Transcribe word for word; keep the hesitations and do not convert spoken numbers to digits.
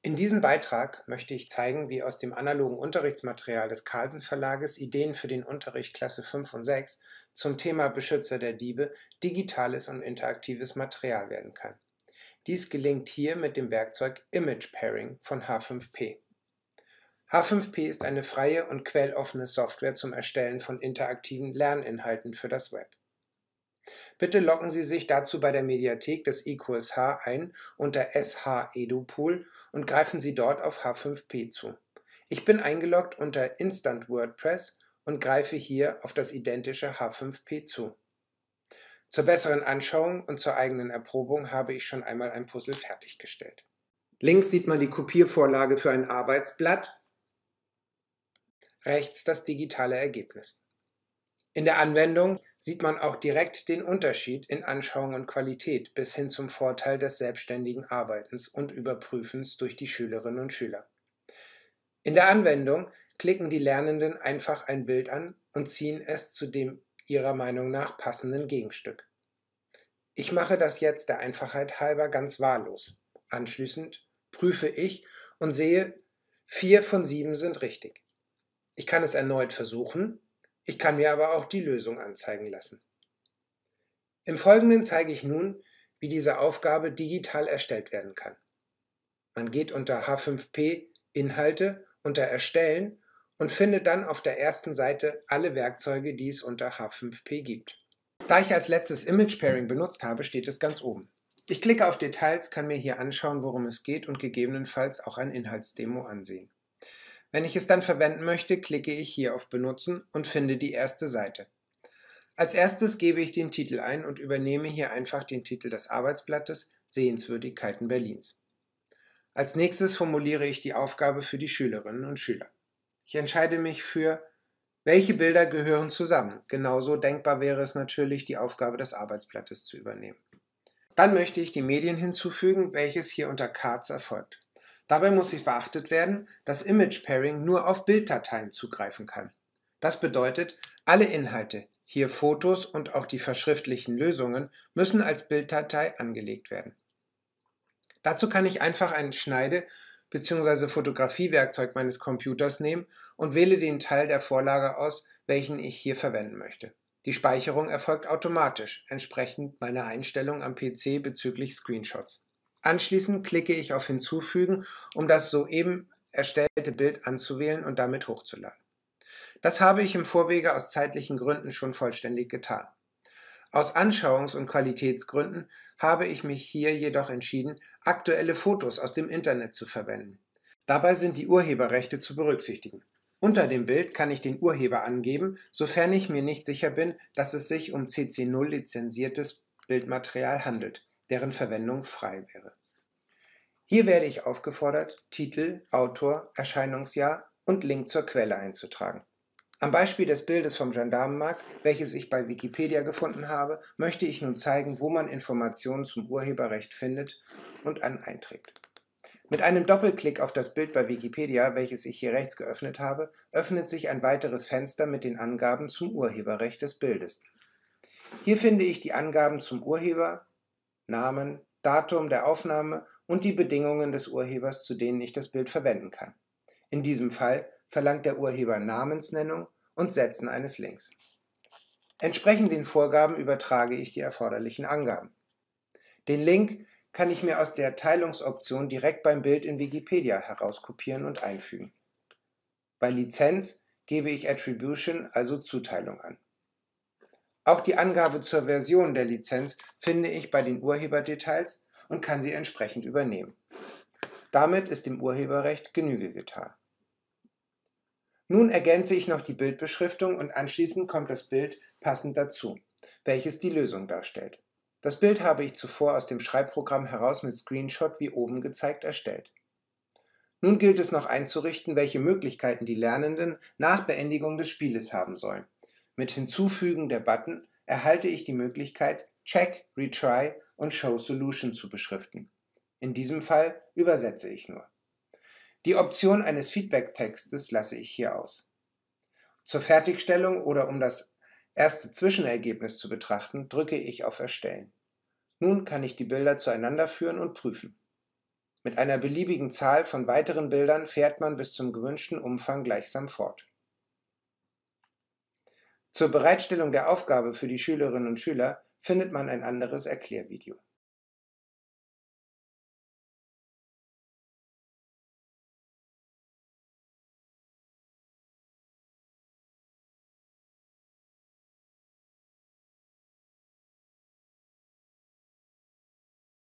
In diesem Beitrag möchte ich zeigen, wie aus dem analogen Unterrichtsmaterial des Carlsen Verlages Ideen für den Unterricht Klasse fünf und sechs zum Thema Beschützer der Diebe digitales und interaktives Material werden kann. Dies gelingt hier mit dem Werkzeug Image Pairing von H fünf P. H fünf P ist eine freie und quelloffene Software zum Erstellen von interaktiven Lerninhalten für das Web. Bitte loggen Sie sich dazu bei der Mediathek des I Q S H ein unter S H EduPool und greifen Sie dort auf H fünf P zu. Ich bin eingeloggt unter Instant WordPress und greife hier auf das identische H fünf P zu. Zur besseren Anschauung und zur eigenen Erprobung habe ich schon einmal ein Puzzle fertiggestellt. Links sieht man die Kopiervorlage für ein Arbeitsblatt, rechts das digitale Ergebnis. In der Anwendung sieht man auch direkt den Unterschied in Anschauung und Qualität bis hin zum Vorteil des selbstständigen Arbeitens und Überprüfens durch die Schülerinnen und Schüler. In der Anwendung klicken die Lernenden einfach ein Bild an und ziehen es zu dem ihrer Meinung nach passenden Gegenstück. Ich mache das jetzt der Einfachheit halber ganz wahllos. Anschließend prüfe ich und sehe, vier von sieben sind richtig. Ich kann es erneut versuchen. Ich kann mir aber auch die Lösung anzeigen lassen. Im Folgenden zeige ich nun, wie diese Aufgabe digital erstellt werden kann. Man geht unter H fünf P Inhalte unter Erstellen und findet dann auf der ersten Seite alle Werkzeuge, die es unter H fünf P gibt. Da ich als letztes Image Pairing benutzt habe, steht es ganz oben. Ich klicke auf Details, kann mir hier anschauen, worum es geht und gegebenenfalls auch ein Inhaltsdemo ansehen. Wenn ich es dann verwenden möchte, klicke ich hier auf Benutzen und finde die erste Seite. Als erstes gebe ich den Titel ein und übernehme hier einfach den Titel des Arbeitsblattes Sehenswürdigkeiten Berlins. Als nächstes formuliere ich die Aufgabe für die Schülerinnen und Schüler. Ich entscheide mich für, welche Bilder gehören zusammen. Genauso denkbar wäre es natürlich, die Aufgabe des Arbeitsblattes zu übernehmen. Dann möchte ich die Medien hinzufügen, welches hier unter Cards erfolgt. Dabei muss beachtet werden, dass Image Pairing nur auf Bilddateien zugreifen kann. Das bedeutet, alle Inhalte, hier Fotos und auch die verschriftlichen Lösungen, müssen als Bilddatei angelegt werden. Dazu kann ich einfach ein Schneide- bzw. Fotografiewerkzeug meines Computers nehmen und wähle den Teil der Vorlage aus, welchen ich hier verwenden möchte. Die Speicherung erfolgt automatisch, entsprechend meiner Einstellung am P C bezüglich Screenshots. Anschließend klicke ich auf Hinzufügen, um das soeben erstellte Bild anzuwählen und damit hochzuladen. Das habe ich im Vorwege aus zeitlichen Gründen schon vollständig getan. Aus Anschauungs- und Qualitätsgründen habe ich mich hier jedoch entschieden, aktuelle Fotos aus dem Internet zu verwenden. Dabei sind die Urheberrechte zu berücksichtigen. Unter dem Bild kann ich den Urheber angeben, sofern ich mir nicht sicher bin, dass es sich um C C null lizenziertes Bildmaterial handelt, deren Verwendung frei wäre. Hier werde ich aufgefordert, Titel, Autor, Erscheinungsjahr und Link zur Quelle einzutragen. Am Beispiel des Bildes vom Gendarmenmarkt, welches ich bei Wikipedia gefunden habe, möchte ich nun zeigen, wo man Informationen zum Urheberrecht findet und an einträgt. Mit einem Doppelklick auf das Bild bei Wikipedia, welches ich hier rechts geöffnet habe, öffnet sich ein weiteres Fenster mit den Angaben zum Urheberrecht des Bildes. Hier finde ich die Angaben zum Urheber, Namen, Datum der Aufnahme und die Bedingungen des Urhebers, zu denen ich das Bild verwenden kann. In diesem Fall verlangt der Urheber Namensnennung und Setzen eines Links. Entsprechend den Vorgaben übertrage ich die erforderlichen Angaben. Den Link kann ich mir aus der Teilungsoption direkt beim Bild in Wikipedia herauskopieren und einfügen. Bei Lizenz gebe ich Attribution, also Zuteilung, an. Auch die Angabe zur Version der Lizenz finde ich bei den Urheberdetails und kann sie entsprechend übernehmen. Damit ist dem Urheberrecht Genüge getan. Nun ergänze ich noch die Bildbeschriftung und anschließend kommt das Bild passend dazu, welches die Lösung darstellt. Das Bild habe ich zuvor aus dem Schreibprogramm heraus mit Screenshot wie oben gezeigt erstellt. Nun gilt es noch einzurichten, welche Möglichkeiten die Lernenden nach Beendigung des Spieles haben sollen. Mit Hinzufügen der Button erhalte ich die Möglichkeit, Check, Retry und Show Solution zu beschriften. In diesem Fall übersetze ich nur. Die Option eines Feedback-Textes lasse ich hier aus. Zur Fertigstellung oder um das erste Zwischenergebnis zu betrachten, drücke ich auf Erstellen. Nun kann ich die Bilder zueinander führen und prüfen. Mit einer beliebigen Zahl von weiteren Bildern fährt man bis zum gewünschten Umfang gleichsam fort. Zur Bereitstellung der Aufgabe für die Schülerinnen und Schüler findet man ein anderes Erklärvideo.